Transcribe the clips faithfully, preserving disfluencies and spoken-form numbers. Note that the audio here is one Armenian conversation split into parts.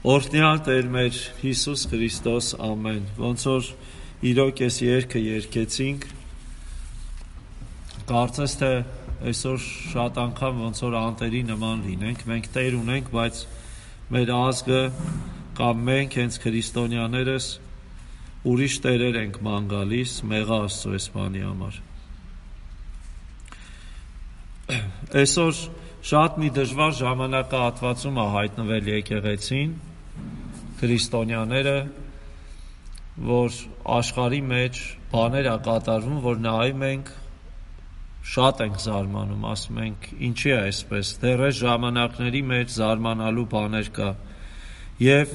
Օրհնյալ Տեր մեր Հիսուս Քրիստոս, ամեն։ Ոնց որ իրոք այս երգը երգեցինք, կարծես թե այսօր շատ անգամ ոնց որ անտերի նման լինենք, մենք Տեր ունենք, բայց մեր ազգը կամ մենք հենց քրիստոնյաներս ուրիշ տերեր ենք ման գալիս, մեղա Աստծո այս բանի համար։ Այսօր շատ մի դժվար ժամանակահատվածում է հայտնվել եկեղեցին, քրիստոնյաները, որ աշխարհի մեջ բաներ է կատարվում, որ նայում ենք, շատ ենք զարմանում, ասում ենք, ինչի է այսպես, դեռ այս ժամանակների մեջ զարմանալու բաներ կա։ Եվ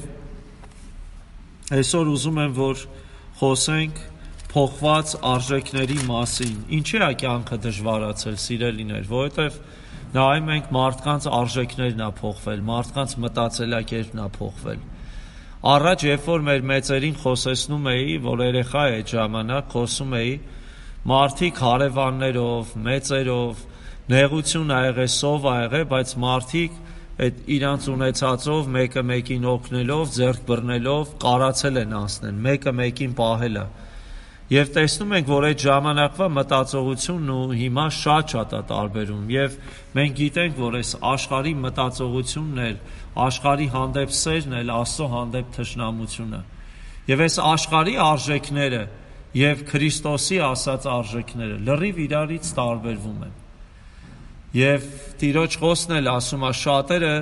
այսօր ուզում եմ, որ խոսենք փոխված արժեքների մասին։ Ինչի է կյանքը դժվարացել, սիրելիներ, որովհետև նայում ենք մարդկանց արժեքներն է փոխվել, մարդկանց մտածելակերպն է փոխվել։ Առաջ, երբ որ մեր մեծերին խոսեցնում էի, որ երեխա է այդ ժամանակ, խոսում էի, մարդիկ հարևաններով, մեծերով, նեղություն ա եղել, սով ա եղել, բայց մարդիկ այդ իրանց ունեցածով, մեկը մեկին օգնելով, ձեռք բռնելով, կարացել են անցնել, մեկը մեկին պահելը։ Եվ տեսնում ենք, որ այդ ժամանակվա մտածողությունն ու հիմա շատ-շատ է տարբերում, եւ մենք գիտենք, որ այս աշխարհի մտածողությունն էլ, աշխարհի հանդեպ սերն էլ, Աստծո հանդեպ թշնամությունը։ Եվ այս աշխարհի արժեքները եւ Քրիստոսի ասած արժեքները լրիվ իրարից տարբերվում են։ Եվ Տիրոջ խոսքն էլ ասում է, շատերը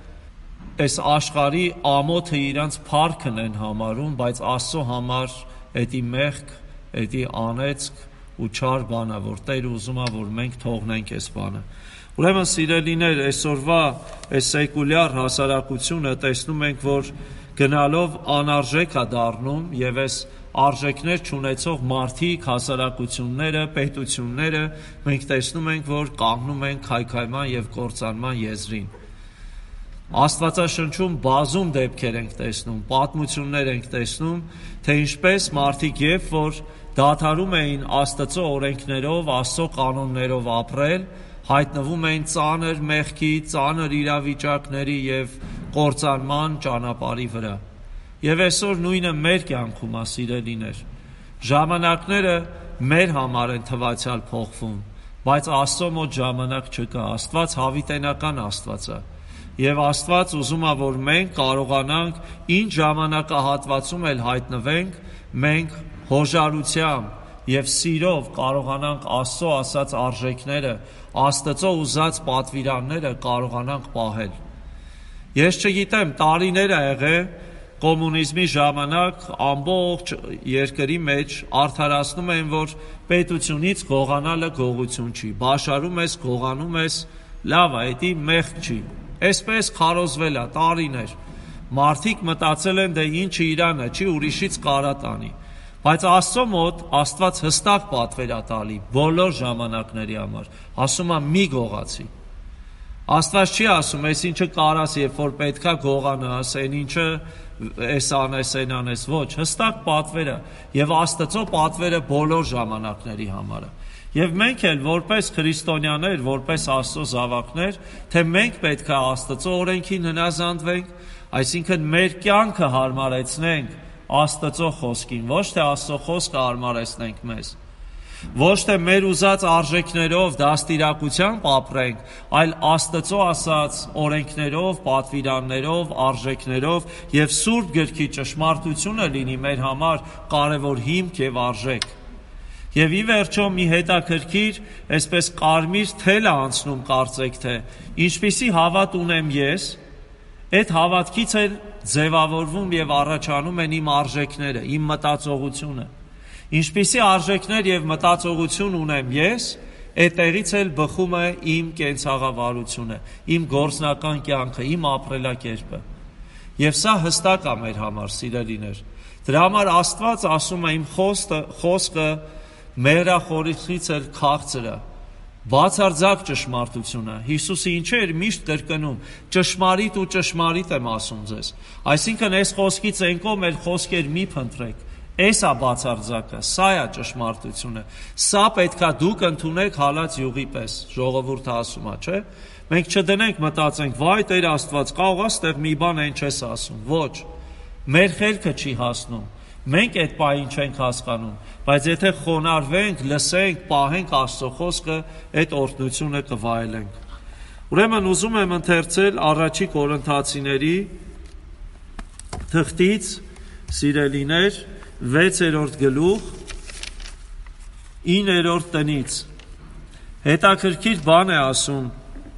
այս աշխարհի ամոթը իրանց փառքն են համարում, բայց Աստծո համար էդի մեղք, էդի անեծք ու չար բանա, որ Տերը ուզում է, որ մենք թողնենք այս բանը։ Ուրեմն սիրելիներ, այսօրվա այս սեկուլյար հասարակությունը տեսնում ենք, որ գնալով անարժեք է դառնում եւ այս արժեքներ չունեցող մարդիկ, հասարակությունները, պետությունները մենք տեսնում ենք, որ կանգնում են քայքայման եւ կործանման եզրին։ Աստվածաշնչում բազում դեպքեր ենք տեսնում, պատմություններ ենք տեսնում, թե ինչպես մարդիկ երբ որ դադարում էին Աստծո օրենքներով, Աստծո կանոններով ապրել, հայտնվում էին ծանր մեղքի, ծանր իրավիճակների եւ կործանման ճանապարհի վրա։ Եվ այսօր նույնը մեր կյանքում է, սիրելիներ։ Ժամանակները մեր համար են թվացial փոխվում, բայց Աստծո մոտ ժամանակ չկա, Աստված հավիտենական Աստված է։ Եվ Աստված ուզում է, որ մենք կարողանանք ինչ ժամանակահատվածում էլ հայտնվենք, մենք հոժարությամբ եւ սիրով կարողանանք Աստծո ասած արժեքները, Աստծո ուզած պատվիրանները կարողանանք պահել։ Ես չգիտեմ, տարիներ ա եղել կոմունիզմի ժամանակ ամբողջ երկրի մեջ արդարացնում են, որ պետությունից գողանալը գողություն չի, բաշարում ես, գողանում ես, լավ է, դա մեղք չի։ Այսպես քարոզվել է տարիներ։ Մարդիկ մտածել են, դե ինչը իրանը չի, ուրիշից կարա տանի։ Բայց Աստծո մոտ Աստված հստակ պատվեր է տալի բոլոր ժամանակների համար։ Ասում է՝ մի գողացի։ Աստված չի ասում, այս ինչը կարաս, երբ որ պետքա գողանաս, այն ինչը էս անես, այն անես, ոչ, հստակ պատվերը եւ Աստծո պատվերը բոլոր ժամանակների համար է։ Եվ մենք էլ որպես քրիստոնյաներ, որպես Աստծո զավակներ, թե մենք պետք է Աստծո օրենքին հնազանդվենք, այսինքն մեր կյանքը հարմարեցնենք Աստծո խոսքին, ոչ թե Աստծո խոսքը հարմարեցնենք մեզ, ոչ թե մեր ուզած արժեքներով, դաստիարակությամբ ապրենք, այլ Աստծո ասած օրենքներով, պատվիրաններով, արժեքներով եւ Սուրբ Գրքի ճշմարտությունը լինի մեր համար կարևոր հիմք եւ արժեք։ Եվ ի վերջո մի հետաքրքիր, այսպես կարմիր թել է անցնում, կարծեք թե, ինչպիսի հավատ ունեմ ես, այդ հավատքից էլ ձևավորվում եւ առաջանում են իմ արժեքները, իմ մտածողությունը։ Ինչպիսի արժեքներ եւ մտածողություն ունեմ ես, այդտեղից էլ բխում է իմ կենցաղավարությունը, իմ գործնական կյանքը, իմ ապրելակերպը։ Եվ սա հստակ է մեր համար, սիրելիներ։ Դրա համար Աստված ասում է իմ խոսքը, խոսքը մեղրախորիցից էլ քաղցր է, բացարձակ ճշմարտությունը։ Հիսուսը ինչու էր միշտ կրկնում, ճշմարիտ ու ճշմարիտ եմ ասում ձեզ։ Այսինքն այս խոսքից ենկո մեր խոսքեր մի փնտրեք, Էս է բացարձակը, սա է ճշմարտությունը, սա պետքա դուք ընդունեք հալած յուղի պես, ժողովուրդը ասում է, չէ՞։ Մենք չդնենք մտածենք, վայ Տեր Աստված, կարող է ստեղ մի բան այն չես ասում, ոչ, մեր խելքը չի հասնում, մենք այդ պահին չենք հասկանում, բայց եթե խոնարհվենք, լսենք, պահենք Աստծո խոսքը, այդ օրհնությունը կվայելենք։ Ուրեմն ուզում եմ ընթերցել առաջի Կորինթացիների թղթից, սիրելիներ, վեցերորդ գլուխ, իններորդ տնից։ Հետաքրքիր բան է ասում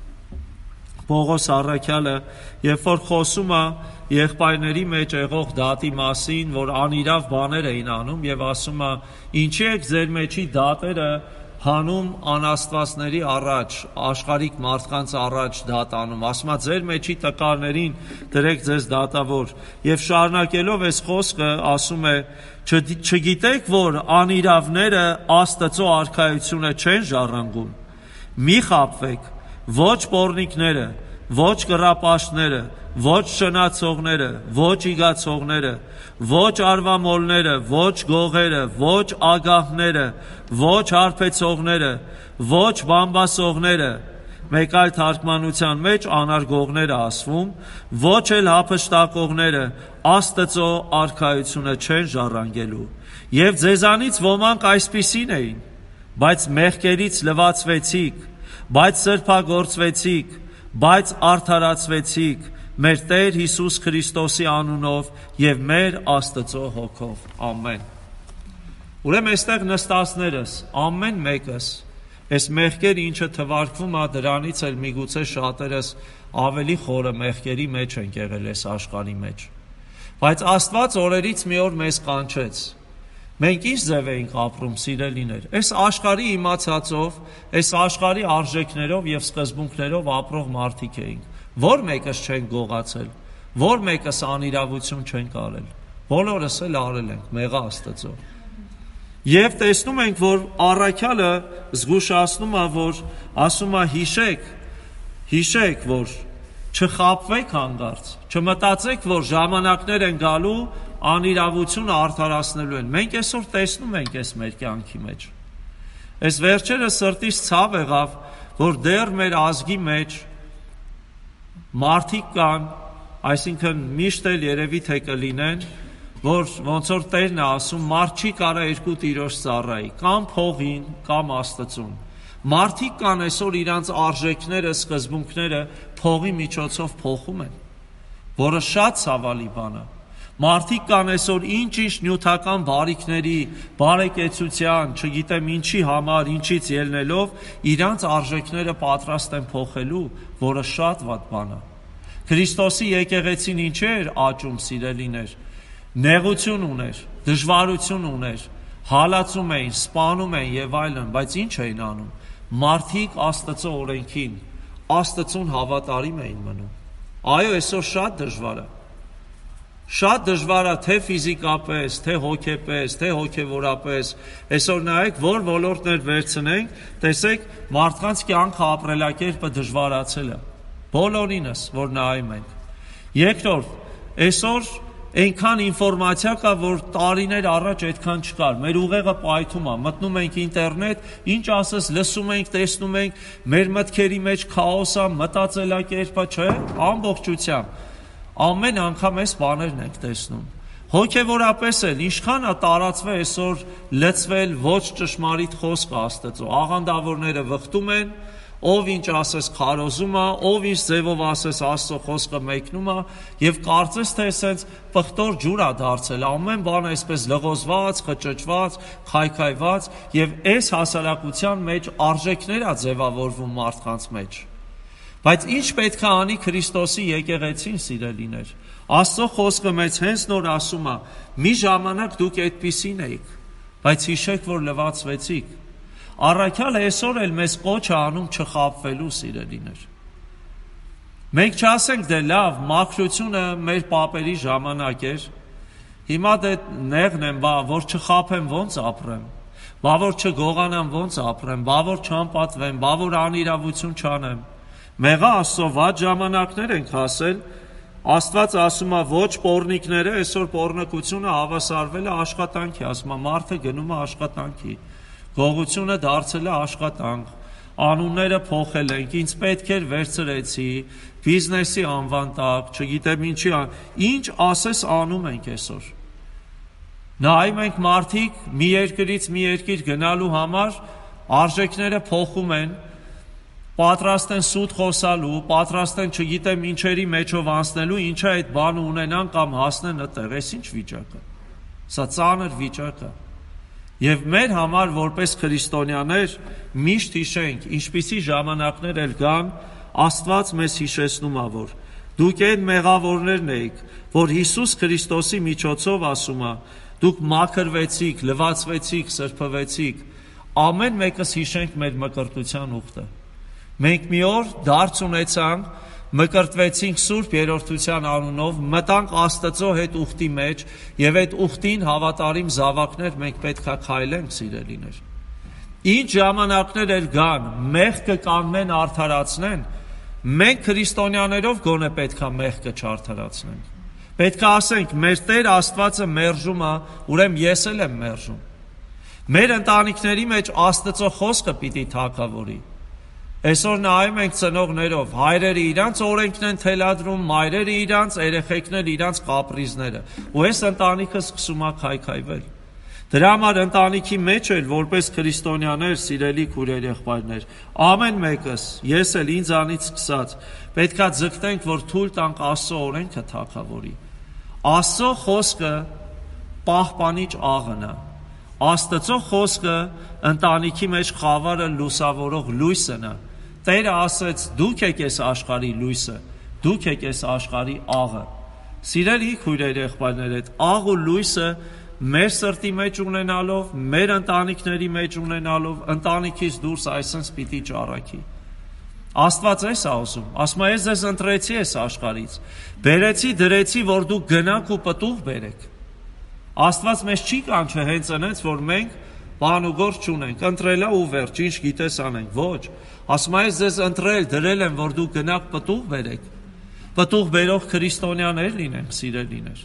Պողոս առաքյալը, երբ որ խոսում է եղբայրների մեջ եղող դատի մասին, որ անիրավ բաներ էին անում եւ ասում է. «Ինչի եք ձեր մեջի դատերը հանում անաստվածների առաջ, աշխարհիկ մարդկանց առաջ դատ անում»։ Ասում է ձեր մեջի տկարներին դրեք ձեզ դատավոր։ Եվ շարունակելով այս խոսքը ասում է. «Չգիտեք, որ անիրավները Աստծո արքայությունը չեն ժառանգում։ Մի խաբվեք, ոչ պոռնիկները, ոչ կռապաշտները, ոչ շնացողները, ոչ իգացողները, ոչ արվամոլները, ոչ գողերը, ոչ ագահները, ոչ հարբեցողները, ոչ բամբասողները», մեկ այլ թարգմանության մեջ անարգողները ասվում, ոչ էլ հափշտակողները Աստծո արքայությունը չեն ժառանգելու։ Եվ ձեզանից ոմանք այսպիսին էին, բայց մեղքերից լվացվեցիք, բայց սրբագործվեցիք, բայց արդարացվեցիք մեր Տեր Հիսուս Քրիստոսի անունով և մեր Աստծո հոգով։ Ամեն։ Ուրեմն այստեղ նստածներս, ամեն մեկս, այս մեղքերը ինչը թվարկվում է, դրանից էլ միգուցե շատերս ավելի խորը մեղքերի մեջ ենք եղել այս աշխարհի մեջ։ Բայց Աստված օրերից մի օր մեզ կանչեց։ Մենք ինչ ձև էինք ապրում, սիրելիներ։ Այս աշխարհի իմացածով, այս աշխարհի արժեքներով եւ սկզբունքներով ապրող մարդիկ էինք։ Որ մեկս չենք գողացել, որ մեկս անիրավություն չենք արել։ Բոլորս էլ արել ենք, մեղա Աստծո։ Եվ տեսնում ենք, որ առաքյալը զգուշացնում է, որ ասում է հիշեք, հիշեք, որ չխաբվեք հանգարց, չմտածեք, որ ժամանակներ են գալու անիրավությունը արդարացնելու են։ Մենք այսօր տեսնում ենք այս մեր կյանքի մեջ։ Այս վերջերը սրտից ցավ եղավ, որ դեռ մեր ազգի մեջ մարդիկ կան, այսինքն միշտ էլ երևի թե կլինեն, որ ոնց որ Տերն է ասում, մարդ չի կարա երկու տիրոջ ծառայի, կամ փողին, կամ Աստծուն։ Մարդիկ կան այսօր իրանց արժեքները, սկզբունքները փողի միջոցով փոխում են, որը շատ ցավալի բան է։ Մարդիկ կան այսօր ինչ-ինչ նյութական բարիքների, բարեկեցության, չգիտեմ ինչի համար, ինչից ելնելով, իրանց արժեքները պատրաստ են փոխելու, որը շատ վատ բան է։ Քրիստոսի եկեղեցին ինչ էր աճում, սիրելիներ, նեղություն ուներ, դժվարություն ուներ, հալածում էին, սպանում էին եւ այլն, բայց ինչ էին անում։ Մարդիկ Աստծո օրենքին, Աստծուն հավատարիմ էին մնում։ Այո, այսօր շատ դժվար է։ Շատ դժվար է թե ֆիզիկապես, թե հոգեպես, թե հոգևորապես։ Այսօր նայեք, որ ոլորտներ վերցնենք, տեսեք, մարդկանց կյանքը ապրելակերպը դժվարացել է։ Բոլորինս, որ նայում ենք։ Երկրորդ, այսօր այնքան ինֆորմացիա կա, որ տարիներ առաջ այդքան չկար։ Մեր ուղեղը պայթում է, մտնում ենք ինտերնետ, ինչ ասես, լսում ենք, տեսնում ենք, մեր մտքերի մեջ քաոս է, մտածելակերպը, չէ, ամբողջությամբ։ Ամեն անգամ այս բաներն ենք տեսնում։ Հոգևորապես էլ ինչքան է տարածվել այսօր լցվել ոչ ճշմարիտ խոսքը Աստծո։ Աղանդավորները վխտում են, ով ինչ ասես քարոզում է, ով ինչ ձևով ասես Աստծո խոսքը մեկնում է, եւ կարծես թե այսպես պղտոր ջուր է դարձել, ամեն բան այսպես լղոզված, խճճված, քայքայված, եւ այս հասարակության մեջ արժեքներ է ձևավորվում մարդկանց մեջ։ Բայց ինչ պետք է անի Քրիստոսի եկեղեցին, սիրելիներ։ Աստծո խոսքը մեզ հենց նոր ասում է. մի ժամանակ դուք այդպիսին էիք, բայց հիշեք, որ լվացվեցիք։ Առաքյալը այսօր էլ մեզ կոչ է անում չխաբվելու, սիրելիներ։ Մենք չասենք դե լավ, մաքրությունը մեր պապերի ժամանակ էր, հիմա դե նեղն եմ, բա որ չխաբեմ ոնց ապրեմ, բա որ չգողանամ ոնց ապրեմ, բա որ չանպատվեմ, բա որ անիրավություն չանեմ։ Մեղա Աստծո վատ ժամանակներ ենք հասել, Աստված ասում է ոչ պոռնիկները, այսօր պոռնկությունը հավասարվել է աշխատանքի, ասում է մարդը գնում է աշխատանքի, գողությունը դարձել է աշխատանք, անունները փոխել ենք, ինձ պետք էր վերցրեցի, բիզնեսի անվան տակ, չգիտեմ ինչի, ինչ ասես անում ենք այսօր։ Նայում ենք մարդիկ մի երկրից մի երկիր գնալու համար արժեքները փոխում են, պատրաստ են սուտ խոսալու, պատրաստ են չգիտեմ ինչերի մեջով անցնելու, ինչա այդ բանը ունենան կամ հասնեն այդտեղ, այս ինչ վիճակ է։ Սա ծանր վիճակ է։ Եվ մեր համար որպես քրիստոնյաներ միշտ հիշենք, ինչպիսի ժամանակներ էլ գան, Աստված մեզ հիշեցնում է, որ դուք այն մեղավորներն եք, որ Հիսուս Քրիստոսի միջոցով ասում է, դուք մաքրվեցիք, լվացվեցիք, սրբվեցիք, ամեն մեկս հիշենք մեր մկրտության ուխտը։ Մենք մի օր դարձ ունեցանք, մկրտվեցինք Սուրբ Երրորդության անունով, մտանք Աստծո հետ ուխտի մեջ եւ այդ ուխտին հավատարիմ զավակներ մենք պետք է քայլենք, սիրելիներ։ Ինչ ժամանակներ էլ գան, մեղքը կաննեն արդարացնեն, մենք քրիստոնյաներով գոնե պետք է մեղքը չարդարացնենք։ Պետք է ասենք, մեր Տեր Աստվածը մերժում է, ուրեմն ես էլ եմ մերժում։ Մեր ընտանիքների մեջ Աստծո խոսքը պիտի թագավորի։ Այսօր նայում ենք ծնողներով, հայրերը իրանց օրենքն են թելադրում, մայրերը իրանց, երեխեքներ իրանց կապրիզները, ու այս ընտանիքը սկսում է քայքայվել։ Դրա համար ընտանիքի մեջ էլ որպես քրիստոնյաներ, սիրելի քույրեր, եղբայրներ, ամեն մեկս, ես էլ ինձանից սկսած, պետքա ձգտենք, որ թույլ տանք Աստծո օրենքը թագավորի։ Աստծո խոսքը պահպանիչ աղն է։ Աստծո խոսքը ընտանիքի մեջ խավարը լուսավորող լույսն է։ Տերը ասեց, դուք եք այս աշխարհի լույսը, դուք եք այս աշխարհի աղը։ Սիրելի քույրեր, եղբայրներ, այդ աղ ու լույսը մեր սրտի մեջ ունենալով, մեր ընտանիքների մեջ ունենալով, ընտանիքից դուրս այսպես պիտի ճառագի։ Աստված էս է ասում, ասում է, ես ձեզ ընտրեցի այս աշխարհից, բերեցի, դրեցի, որ դուք գնաք ու պտուղ բերեք։ Աստված մեզ չի կանչը հենց այնց, որ մենք բան ու գործ չունենք, ընտրելա ու վերջ, ինչ գիտես անենք, ոչ։ Ասում է, ես ձեզ ընտրել, դրել եմ, որ դուք գնաք պտուղ բերեք, պտուղ բերող քրիստոնյաներ լինենք, սիրելիներ։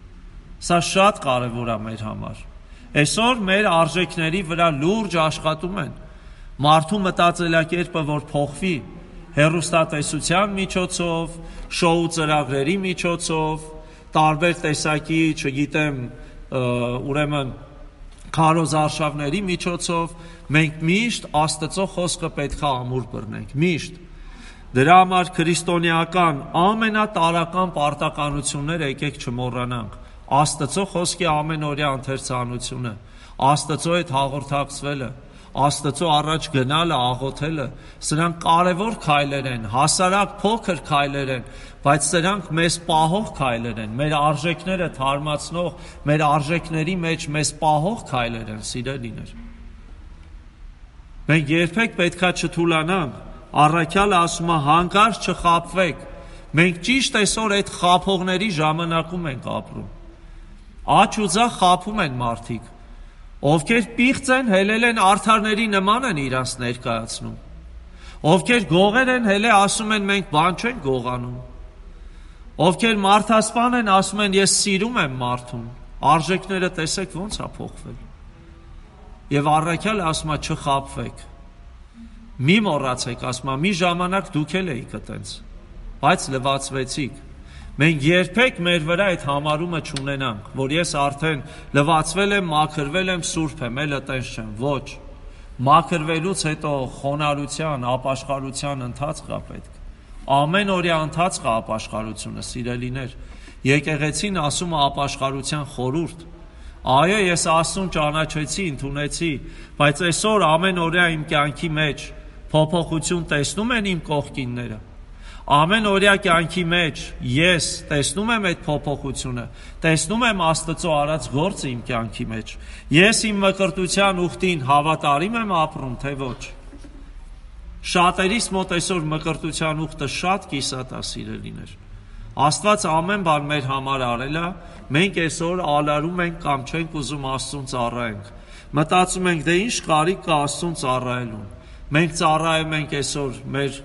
Սա շատ կարևոր է մեր համար։ Այսօր մեր արժեքների վրա լուրջ աշխատում են։ Մարդու մտածելակերպը, որ փոխվի հեռուստատեսության միջոցով, շոու ծրագրերի միջոցով, տարբեր տեսակի, չգիտեմ, ուրեմն քարոզարշավների միջոցով, մենք միշտ Աստծո խոսքը պետք է ամուր բռնենք, միշտ։ Դրա համար քրիստոնեական ամենատարական պարտականությունները եկեք չմոռանանք։ Աստծո խոսքի ամենօրյա ընթերցանությունը, Աստծո հետ հաղորդակցվելը, Աստծո առաջ գնալը, աղոթելը, սրանք կարևոր քայլեր են, հասարակ փոքր քայլեր են, բայց սրանք մեզ պահող քայլեր են, մեր արժեքները թարմացնող, մեր արժեքների մեջ մեզ պահող քայլեր են, սիրելիներ։ Մենք երբեք պետքա չթուլանանք, առաքյալը ասում է հանկարծ չխաբվեք, մենք ճիշտ այսօր այդ խաբողների ժամանակում ենք ապրում։ Աջ ու ձախ խաբում են մարդիկ, ովքեր պիղծ են, հելել են արդարների նման են իրանց ներկայացնում, ովքեր գողեր են, հելե ասում են մենք բան չենք գողանում, ովքեր մարդասպան են, ասում են ես սիրում եմ մարդուն, արժեքները տեսեք ոնց է փոխվել։ Եվ առաքյալը ասում է չխաբվեք, մի մոռացեք, ասում է մի ժամանակ դուք էլ էիք այդպես, բայց լվացվեցիք։ Մենք երբեք մեր վրա այդ համարումը չունենանք, որ ես արդեն լվացվել եմ, մաքրվել եմ, սուրբ եմ, էլ այդպես չեմ, ոչ։ Մաքրվելուց հետո խոնարհության, ապաշխարության ընթացք է պետք։ Ամեն օրյա ընթացք է ապաշխարությունը, սիրելիներ։ Եկեղեցին ասում է ապաշխարության խորհուրդ։ Այո, ես Աստծուն ճանաչեցի, ընդունեցի, բայց այսօր ամեն օրյա իմ կյանքի մեջ փոփոխություն տեսնում են իմ կողքինները։ Ամեն օրյա կյանքի մեջ ես տեսնում եմ այդ փոփոխությունը, տեսնում եմ Աստծո արած գործը իմ կյանքի մեջ։ Ես իմ մկրտության ուխտին հավատարիմ եմ ապրում, թե ոչ։ Շատերիս մոտ այսօր մկրտության ուխտը շատ կիսատ է, սիրելիներ։ Աստված ամեն բան մեր համար արել է, մենք այսօր ալարում ենք կամ չենք ուզում Աստծուն ծառայենք։ Մտածում ենք, դե ինչ կարիք կա Աստծուն ծառայելուն։ Մենք ծառայում ենք այսօր մեր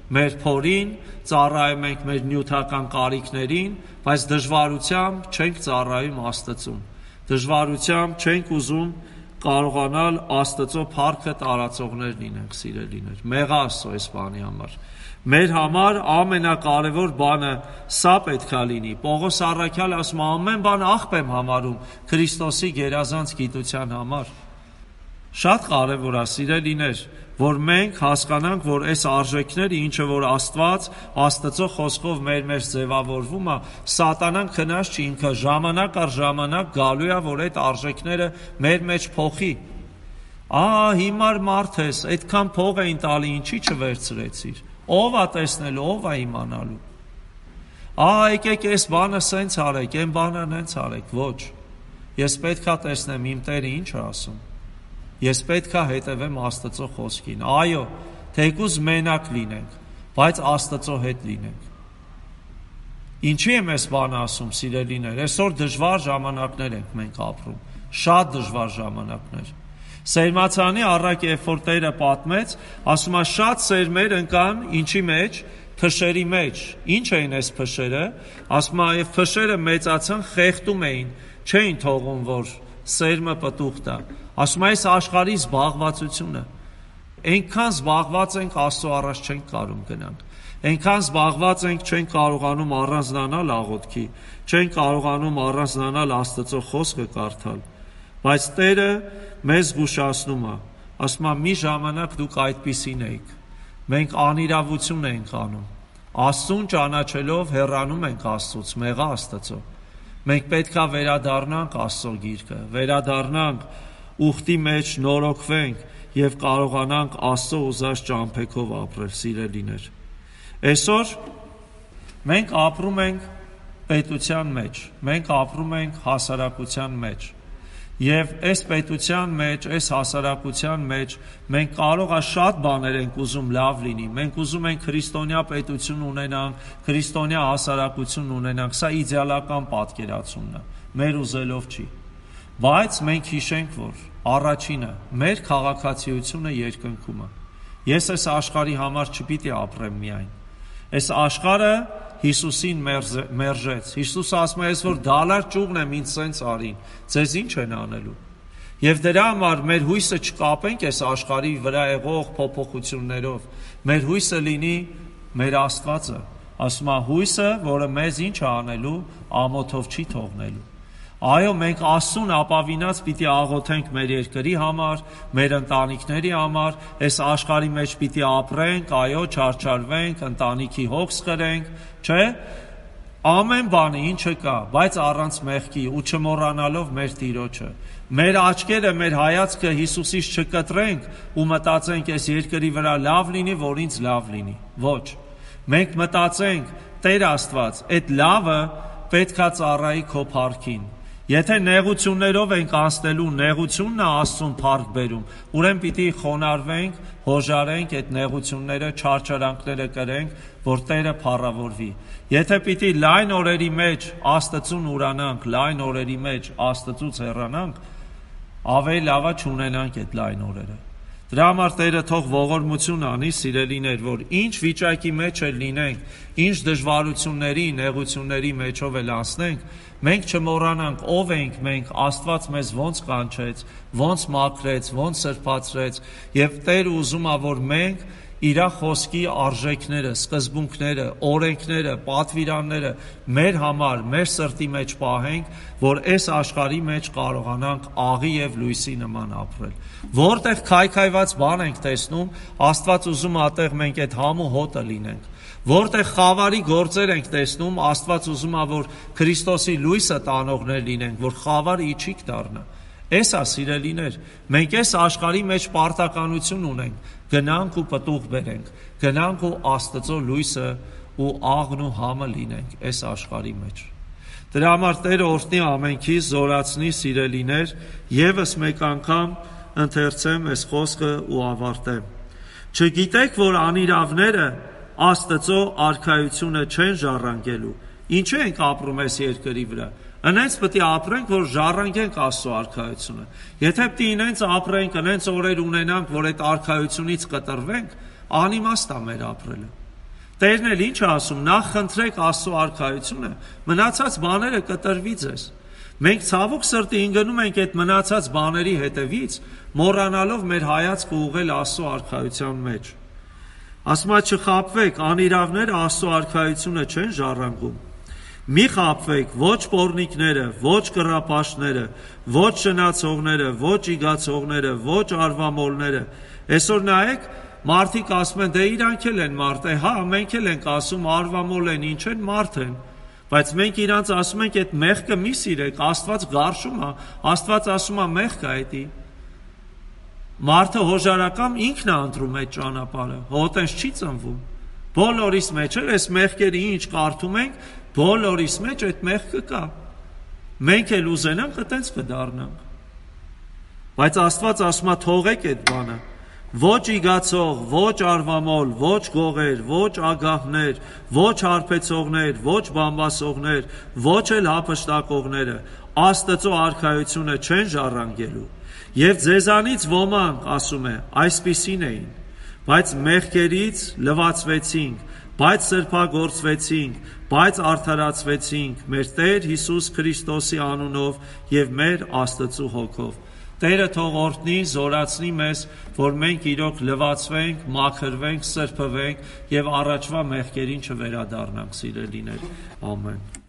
մեր փորին, ծառայում ենք մեր նյութական կարիքներին, բայց դժվարությամբ չենք ծառայում Աստծուն։ Դժվարությամբ չենք ուզում կարողանալ Աստծո փառքը տարածողներ լինենք, սիրելիներ։ Մեղա Աստծո այս բանի համար։ Մեր համար ամենակարևոր բանը սա պետքա լինի։ Պողոս առաքյալը ասում է, ամեն բան աղբ եմ համարում Քրիստոսի գերազանց գիտության համար։ Շատ կարևոր է, սիրելիներ, որ մենք հասկանանք, որ այս արժեքները, ինչը որ Աստված Աստծո խոսքով մեր մեջ ձևավորվում է, սատանան քնած չի, ինքը ժամանակ առ ժամանակ գալու է, որ այդ արժեքները մեր մեջ փոխի։ Ահա հիմար մարդ ես, այդքան փող էին տալի, ինչի չվերցրեցիր։ Ով է տեսնելու, ով է իմանալու։ Ահա եկեք այս բանը սենց արեք, այն բանը նենց արեք, ոչ։ Ես պետքա տեսնեմ իմ Տերը ինչ է ասում։ Ես պետքա հետևեմ Աստծո խոսքին։ Այո, թեկուզ մենակ լինենք, բայց Աստծո հետ լինենք։ Ինչի եմ այս բանը ասում, սիրելիներ, այսօր դժվար ժամանակներ ենք մենք ապրում, շատ դժվար ժամանակներ։ Սերմացանի առակ, երբ որ Տերը պատմեց, ասում է շատ սերմեր ընկան ինչի մեջ, փշերի մեջ։ Ինչ էին այս փշերը։ Ասում է, եւ փշերը մեծացան, խեղդում էին, չէին թողում, որ սերմը պտուղ տա։ Ասում է, այս աշխարհի զբաղվածությունը, այնքան զբաղված ենք Աստծո առաջ չենք կարող գնանք, այնքան զբաղված ենք չենք կարողանում առանձնանալ աղոթքի, չենք կարողանում առանձնանալ Աստծո խոսքը կարդալ, բայց Տերը մեզ զգուշացնում է, ասում է, մի ժամանակ դուք այդպիսին էիք, մենք անիրավություն ենք անում, Աստծուն ճանաչելով հեռանում ենք Աստծուց, մեղա Աստծո, մենք պետքա վերադառնանք Աստծո գիրկը, վերադառնանք ուխտի մեջ նորոգվենք և կարողանանք Աստծո ուզած ճամփեքով ապրել, սիրելիներ։ Այսօր մենք ապրում ենք պետության մեջ, մենք ապրում ենք հասարակության մեջ և այս պետության մեջ, այս հասարակության մեջ մենք կարող է շատ բաներ ենք ուզում լավ լինի, մենք ուզում ենք քրիստոնյա պետություն ունենանք, քրիստոնյա հասարակություն ունենանք, սա իդեալական պատկերացումն է, մեր ուզելով չի։ Բայց մենք հիշենք, որ առաջինը մեր քաղաքացիությունը երկնքում է։ Ես այս աշխարհի համար չպիտի ապրեմ միայն։ Այս աշխարհը Հիսուսին մերժեց։ Հիսուսը ասում է, որ դալար ճուղն եմ ինձ սենց արին, ձեզ ինչ են անելու։ Եվ դրա համար մեր հույսը չկապենք այս աշխարհի վրա եղող փոփոխություններով։ Մեր հույսը լինի մեր Աստվածը։ Ասում է հույսը, որը մեզ ինչ է անելու, ամոթով չի թողնելու։ Այո, մենք Աստծուն ապավինած պիտի աղոթենք մեր երկրի համար, մեր ընտանիքների համար, այս աշխարհի մեջ պիտի ապրենք, այո, չարչարվենք, ընտանիքի հոգս կրենք, չէ՞։ Ամեն բանը ինչը կա, բայց առանց մեղքի ու չմոռանալով մեր Տիրոջը։ Մեր աչքերը, մեր հայացքը Հիսուսից չկտրենք ու մտածենք, այս երկրի վրա լավ լինի, որ ինձ լավ լինի։ Ոչ։ Մենք մտածենք, Տեր Աստված, այդ լավը պետքա ծառայի քո փառքին։ Եթե նեղություններով ենք անցնելու, նեղությունն է Աստծուն փառք բերում, ուրեմն պիտի խոնարհվենք, հոժարենք այդ նեղությունները, չարչարանքները կրենք, որ Տերը փառավորվի։ Եթե պիտի լայն օրերի մեջ Աստծուն ուրանանք, լայն օրերի մեջ Աստծուց հեռանանք, ավելի լավ է չունենանք այդ լայն օրերը։ Դրա համար Տերը թող ողորմություն անի, սիրելիներ, որ ինչ վիճակի մեջ էլ լինենք, ինչ դժվարությունների, նեղությունների մեջով էլ անցնենք, մենք չմոռանանք ով ենք մենք, Աստված մեզ ոնց կանչեց, ոնց մաքրեց, ոնց սրբացրեց, եւ Տերը ուզում է, որ մենք իր խոսքի արժեքները, սկզբունքները, օրենքները, պատվիրանները մեր համար, մեր սրտի մեջ պահենք, որ այս աշխարհի մեջ կարողանանք աղի եւ լույսի նման ապրել։ Որտեղ քայքայված բան ենք տեսնում, Աստված ուզում է այդտեղ մենք այդ համու հոտը լինենք։ Որտեղ խավարի գործեր ենք տեսնում, Աստված ուզում է, որ Քրիստոսի լույսը տանողներ լինենք, որ խավարը իջիկ դառնա։ Էս է, սիրելիներ, մենք այս աշխարհի մեջ պարտականություն ունենք, գնանք ու պտուղ բերենք, գնանք ու Աստծո լույսը ու աղն ու համը լինենք այս աշխարհի մեջ։ Դրա համար Տերը օրհնի ամենքիս, զորացնի, սիրելիներ, եւս մեկ անգամ ընթերցեմ այս խոսքը ու ավարտեմ։ Չգիտեք, որ անիրավները Աստծո արքայությունը չեն ժառանգելու։ Ինչու ենք ապրում այս երկրի վրա։ Այնպես պետք է ապրենք, որ ժառանգենք Աստծո արքայությունը։ Եթե պետք է ինենց ապրենք, այնպես օրեր ունենանք, որ այդ արքայությունից կտրվենք, անիմաստ է մեր ապրելը։ Տերն էլ ինչ ասում, նախ խնդրեք Աստծո արքայությունը, մնացած բաները կտրվի ձեզ։ Մենք ցավոք սրտի ընկնում ենք այդ մնացած բաների հետևից, մոռանալով մեր հայացքը ուղղել Աստծո արքայության մեջ։ Ասում է չխաբվեք, անիրավները Աստծո արքայությունը չեն ժառանգում։ Մի խաբվեք, ոչ պոռնիկները, ոչ կռապաշտները, ոչ շնացողները, ոչ իգացողները, ոչ արվամոլները։ Այսօր նայեք, մարդիկ ասում են, դե իրանք էլ են մարդ, հա, մենք էլ ենք ասում, արվամոլ են, ինչ են, մարդ են։ Բայց մենք իրանց ասում ենք, այդ մեղքը մի սիրեք, Աստված գարշում է, Աստված ասում է մեղք է դա։ Մարդը հոժարակամ ինքն է ընտրում այդ ճանապարհը, հոտենս չի ծնվում։ Բոլորիս մեջ էլ այս մեղքերը ինչ կարդում ենք, բոլորիս մեջ այդ մեղքը կա։ Մենք էլ ուզենանք այդպես կդառնանք։ Բայց Աստված ասում է թողեք այդ բանը։ Ոչ իգացող, ոչ արվամոլ, ոչ գողեր, ոչ ագահներ, ոչ հարբեցողներ, ոչ բամբասողներ, ոչ էլ հափշտակողները Աստծո արքայությունը չեն ժառանգելու։ Եվ ձեզանից ոմանք, ասում է, այսպիսին էին, բայց մեղքերից լվացվեցինք, բայց սրբագործվեցինք, բայց արդարացվեցինք մեր Տեր Հիսուս Քրիստոսի անունով և մեր Աստծու հոգով։ Տերը թող օրհնի, զորացնի մեզ, որ մենք իրոք լվացվենք, մաքրվենք, սրբվենք և առաջվա մեղքերին չվերադառնանք, սիրելիներ։ Ամեն։